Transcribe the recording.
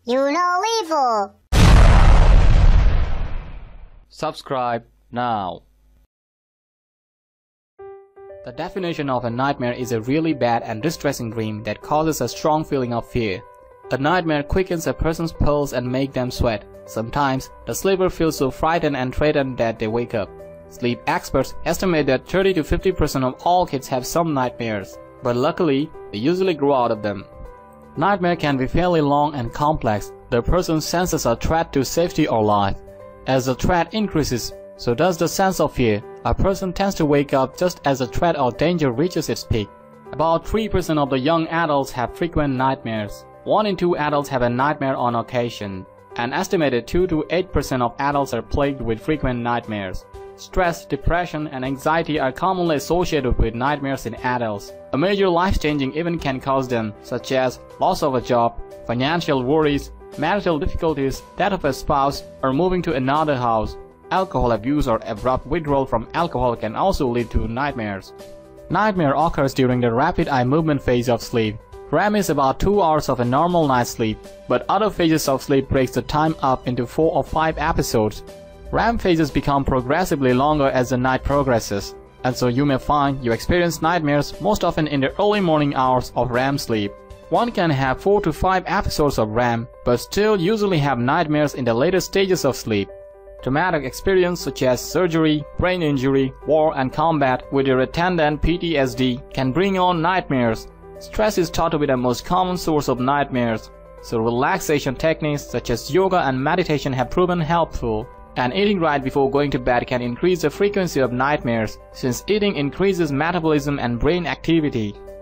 Unilever. Subscribe now. The definition of a nightmare is a really bad and distressing dream that causes a strong feeling of fear. A nightmare quickens a person's pulse and makes them sweat. Sometimes, the sleeper feels so frightened and threatened that they wake up. Sleep experts estimate that 30 to 50% of all kids have some nightmares, but luckily, they usually grow out of them. Nightmare can be fairly long and complex. The person senses a threat to safety or life. As the threat increases, so does the sense of fear. A person tends to wake up just as the threat or danger reaches its peak. About 3% of the young adults have frequent nightmares. 1 in 2 adults have a nightmare on occasion. An estimated 2 to 8% of adults are plagued with frequent nightmares. Stress, depression, and anxiety are commonly associated with nightmares in adults. A major life-changing event can cause them, such as loss of a job, financial worries, marital difficulties, death of a spouse, or moving to another house. Alcohol abuse or abrupt withdrawal from alcohol can also lead to nightmares. Nightmare occurs during the rapid eye movement phase of sleep. REM is about 2 hours of a normal night's sleep, but other phases of sleep breaks the time up into 4 or 5 episodes. REM phases become progressively longer as the night progresses, and so you may find you experience nightmares most often in the early morning hours of REM sleep. One can have 4 to 5 episodes of REM, but still usually have nightmares in the later stages of sleep. Traumatic experience such as surgery, brain injury, war and combat with their attendant PTSD can bring on nightmares. Stress is thought to be the most common source of nightmares, so relaxation techniques such as yoga and meditation have proven helpful. And eating right before going to bed can increase the frequency of nightmares, since eating increases metabolism and brain activity.